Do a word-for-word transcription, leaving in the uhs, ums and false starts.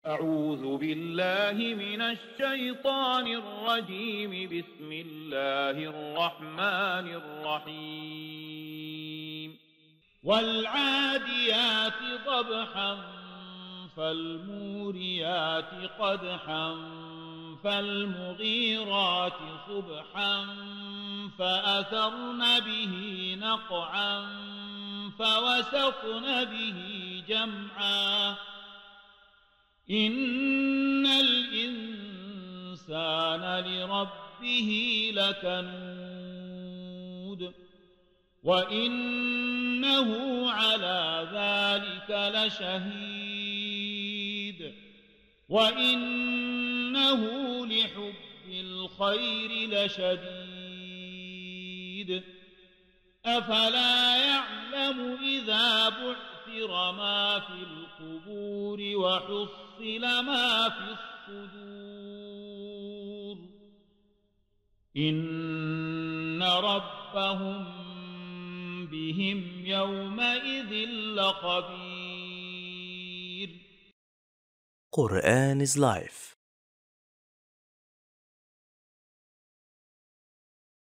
أعوذ بالله من الشيطان الرجيم. بسم الله الرحمن الرحيم. والعاديات ضبحا فالموريات قدحا فالمغيرات صبحا فأثرن به نقعا فوسطن به جمعا إن الإنسان لربه لكنود وإنه على ذلك لشهيد وإنه لحب الخير لشديد أفلا يعلم إذا بعثر ما في القبور وحصل ما في الصدور إن ربهم بهم يومئذ لخبير. قرآن is life.